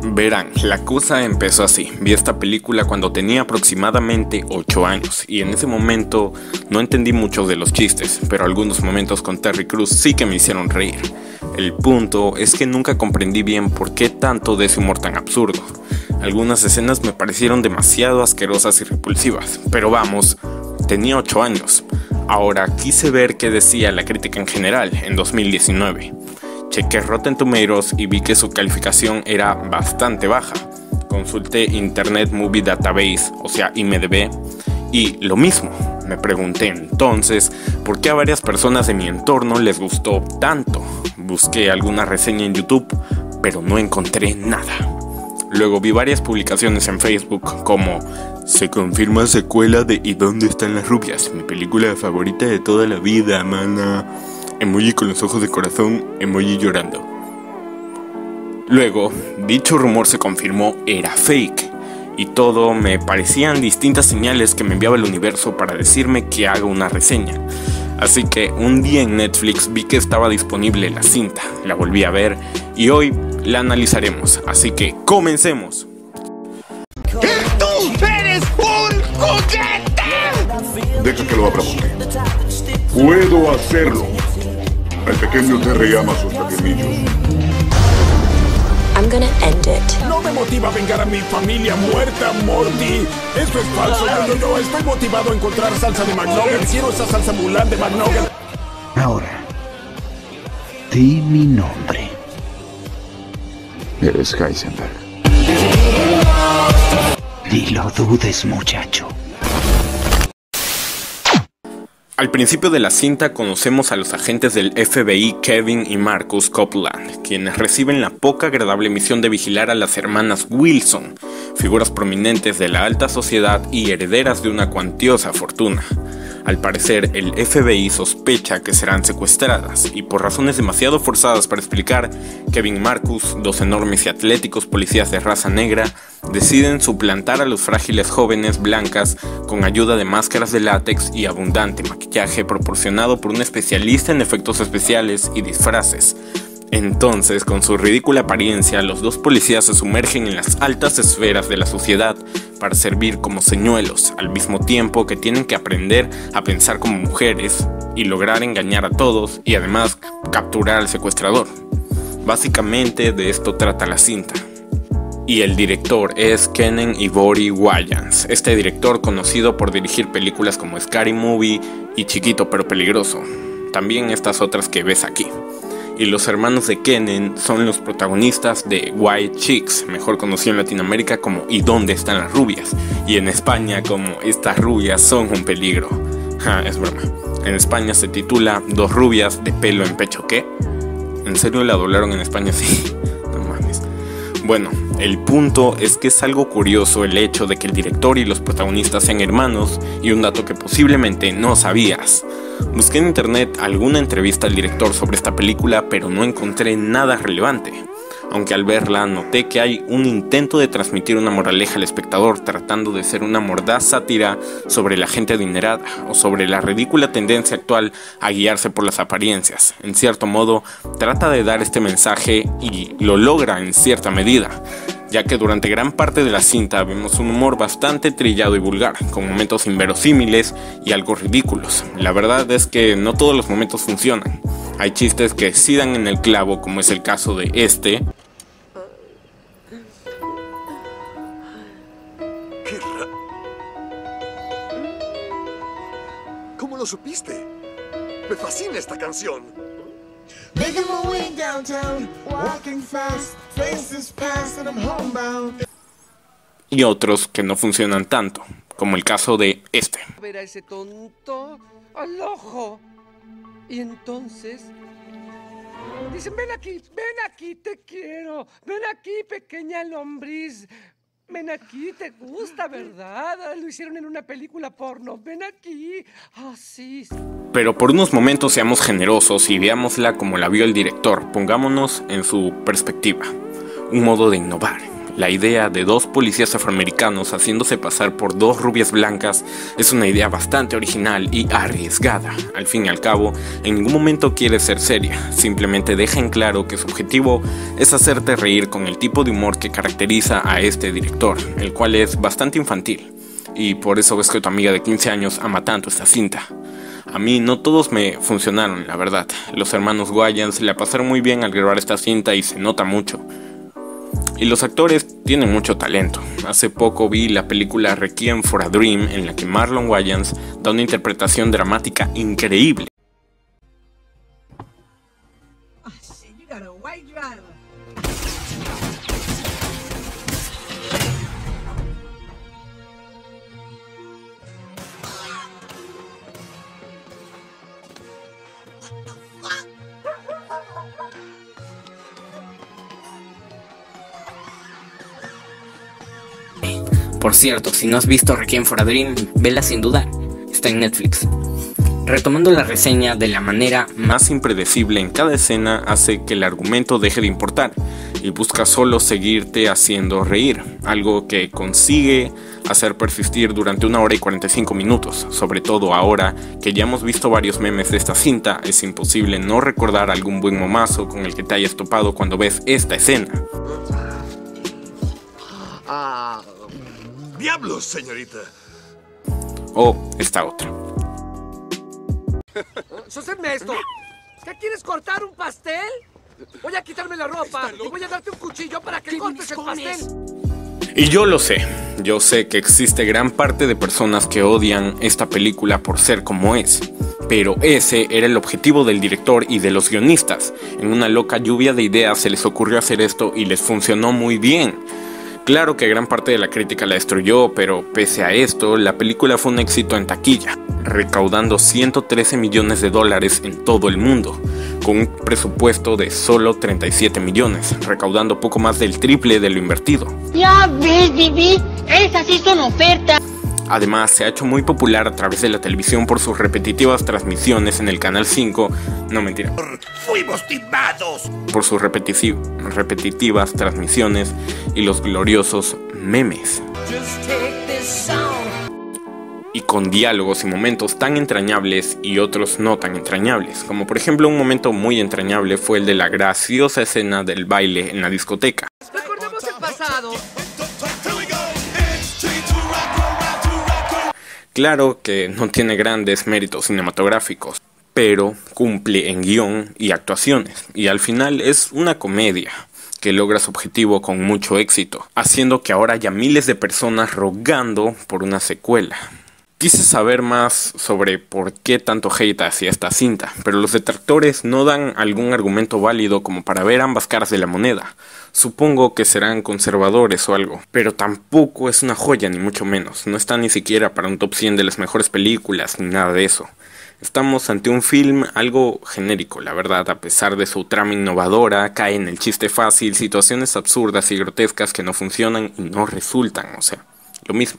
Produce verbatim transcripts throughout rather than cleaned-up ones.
Verán, la cosa empezó así. Vi esta película cuando tenía aproximadamente ocho años y en ese momento no entendí muchos de los chistes, pero algunos momentos con Terry Crews sí que me hicieron reír. El punto es que nunca comprendí bien por qué tanto de ese humor tan absurdo. Algunas escenas me parecieron demasiado asquerosas y repulsivas, pero vamos, tenía ocho años. Ahora quise ver qué decía la crítica en general en dos mil diecinueve. Chequé Rotten Tomatoes y vi que su calificación era bastante baja. Consulté Internet Movie Database, o sea I M D B, y lo mismo. Me pregunté entonces por qué a varias personas de mi entorno les gustó tanto. Busqué alguna reseña en YouTube, pero no encontré nada. Luego vi varias publicaciones en Facebook como "Se confirma secuela de ¿Y dónde están las rubias? Mi película favorita de toda la vida, mana". Emoji con los ojos de corazón, emoji llorando. Luego, dicho rumor se confirmó era fake, y todo me parecían distintas señales que me enviaba el universo para decirme que haga una reseña. Así que un día en Netflix vi que estaba disponible la cinta, la volví a ver y hoy la analizaremos, así que comencemos. ¡Tú eres un juguete! Deja que lo abra porque puedo hacerlo. El pequeño Terry ama sus pequeñillos. I'm gonna end it. No me motiva a vengar a mi familia muerta, Morty. Eso es falso. Yo, yo, yo estoy motivado a encontrar salsa de McNugget. Quiero esa salsa Mulan de McNugget. Ahora, di mi nombre. Eres Heisenberg. Ni lo dudes, muchacho. Al principio de la cinta conocemos a los agentes del F B I Kevin y Marcus Copeland, quienes reciben la poca agradable misión de vigilar a las hermanas Wilson, figuras prominentes de la alta sociedad y herederas de una cuantiosa fortuna. Al parecer, el F B I sospecha que serán secuestradas, y por razones demasiado forzadas para explicar, Kevin y Marcus, dos enormes y atléticos policías de raza negra, deciden suplantar a los frágiles jóvenes blancas con ayuda de máscaras de látex y abundante maquillaje proporcionado por un especialista en efectos especiales y disfraces. Entonces, con su ridícula apariencia, los dos policías se sumergen en las altas esferas de la sociedad para servir como señuelos, al mismo tiempo que tienen que aprender a pensar como mujeres y lograr engañar a todos y además capturar al secuestrador. Básicamente de esto trata la cinta. Y el director es Keenen Ivory Wayans, este director conocido por dirigir películas como Scary Movie y Chiquito pero peligroso, también estas otras que ves aquí. Y los hermanos de Keenen son los protagonistas de White Chicks, mejor conocido en Latinoamérica como ¿Y dónde están las rubias? Y en España como Estas rubias son un peligro. Ja, es broma. En España se titula Dos rubias de pelo en pecho, ¿qué? ¿En serio la doblaron en España así? No mames. Bueno, el punto es que es algo curioso el hecho de que el director y los protagonistas sean hermanos, y un dato que posiblemente no sabías. Busqué en internet alguna entrevista al director sobre esta película, pero no encontré nada relevante, aunque al verla noté que hay un intento de transmitir una moraleja al espectador, tratando de ser una mordaz sátira sobre la gente adinerada o sobre la ridícula tendencia actual a guiarse por las apariencias. En cierto modo, trata de dar este mensaje y lo logra en cierta medida, ya que durante gran parte de la cinta vemos un humor bastante trillado y vulgar, con momentos inverosímiles y algo ridículos. La verdad es que no todos los momentos funcionan. Hay chistes que sí dan en el clavo, como es el caso de este. ¿Qué ra... ¿Cómo lo supiste? Me fascina esta canción. Making my way downtown, walking fast, faces past and I'm homebound. Y otros que no funcionan tanto, como el caso de este. Ver a ese tonto al ojo. Y entonces dicen, ven aquí, ven aquí, te quiero. Ven aquí, pequeña lombriz. Ven aquí, te gusta, ¿verdad? Lo hicieron en una película porno. Ven aquí. Ah, sí. Pero por unos momentos seamos generosos y veámosla como la vio el director. Pongámonos en su perspectiva. Un modo de innovar. La idea de dos policías afroamericanos haciéndose pasar por dos rubias blancas es una idea bastante original y arriesgada. Al fin y al cabo, en ningún momento quiere ser seria, simplemente deja en claro que su objetivo es hacerte reír con el tipo de humor que caracteriza a este director, el cual es bastante infantil. Y por eso ves que tu amiga de quince años ama tanto esta cinta. A mí no todos me funcionaron, la verdad. Los hermanos Wayans la pasaron muy bien al grabar esta cinta y se nota mucho. Y los actores tienen mucho talento. Hace poco vi la película Requiem for a Dream, en la que Marlon Wayans da una interpretación dramática increíble. Por cierto, si no has visto Requiem for a Dream, vela sin duda, está en Netflix. Retomando la reseña, de la manera más impredecible en cada escena hace que el argumento deje de importar y busca solo seguirte haciendo reír, algo que consigue hacer persistir durante una hora y cuarenta y cinco minutos. Sobre todo ahora que ya hemos visto varios memes de esta cinta, es imposible no recordar algún buen momazo con el que te hayas topado cuando ves esta escena. Ah, diablos, señorita. O esta otra. ¡Sosténme esto! ¿Qué quieres, cortar un pastel? Voy a quitarme la ropa y voy a darte un cuchillo para que cortes el pastel. Y yo lo sé, yo sé que existe gran parte de personas que odian esta película por ser como es. Pero ese era el objetivo del director y de los guionistas. En una loca lluvia de ideas se les ocurrió hacer esto y les funcionó muy bien. Claro que gran parte de la crítica la destruyó, pero pese a esto, la película fue un éxito en taquilla, recaudando ciento trece millones de dólares en todo el mundo, con un presupuesto de solo treinta y siete millones, recaudando poco más del triple de lo invertido. Ya ves, Bibi, esas sí son ofertas. Además, se ha hecho muy popular a través de la televisión por sus repetitivas transmisiones en el Canal cinco, no mentira, ¡Fuimos timados! por sus repetici- repetitivas transmisiones y los gloriosos memes. Y con diálogos y momentos tan entrañables y otros no tan entrañables, como por ejemplo un momento muy entrañable fue el de la graciosa escena del baile en la discoteca. Recordemos el pasado. Claro que no tiene grandes méritos cinematográficos, pero cumple en guión y actuaciones, y al final es una comedia que logra su objetivo con mucho éxito, haciendo que ahora haya miles de personas rogando por una secuela. Quise saber más sobre por qué tanto hate hacia esta cinta, pero los detractores no dan algún argumento válido como para ver ambas caras de la moneda. Supongo que serán conservadores o algo, pero tampoco es una joya ni mucho menos, no está ni siquiera para un top cien de las mejores películas ni nada de eso. Estamos ante un film algo genérico, la verdad, a pesar de su trama innovadora, cae en el chiste fácil, situaciones absurdas y grotescas que no funcionan y no resultan, o sea, lo mismo.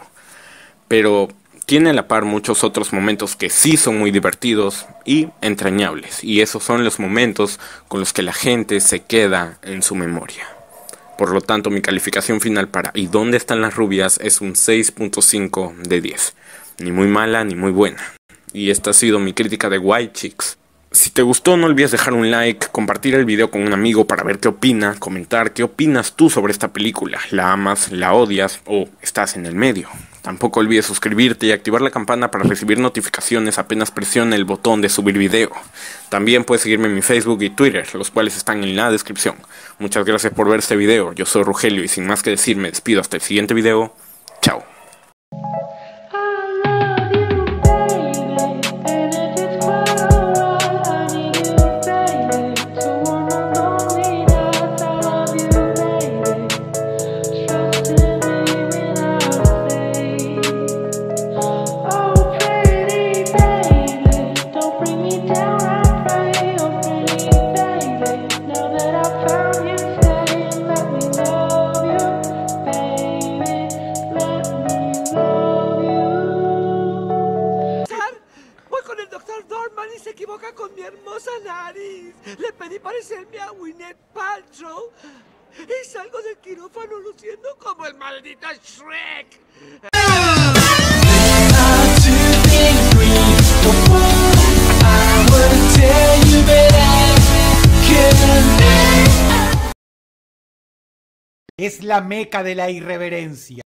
Pero tiene a la par muchos otros momentos que sí son muy divertidos y entrañables, y esos son los momentos con los que la gente se queda en su memoria. Por lo tanto, mi calificación final para ¿Y dónde están las rubias? Es un seis punto cinco de diez. Ni muy mala ni muy buena. Y esta ha sido mi crítica de White Chicks. Si te gustó, no olvides dejar un like, compartir el video con un amigo para ver qué opina, comentar qué opinas tú sobre esta película. ¿La amas, la odias o estás en el medio? Tampoco olvides suscribirte y activar la campana para recibir notificaciones apenas presione el botón de subir video. También puedes seguirme en mi Facebook y Twitter, los cuales están en la descripción. Muchas gracias por ver este video, yo soy Rogelio y sin más que decir me despido hasta el siguiente video. Chao. Let me quirófano luciendo como el maldito Shrek. Es la meca de la irreverencia.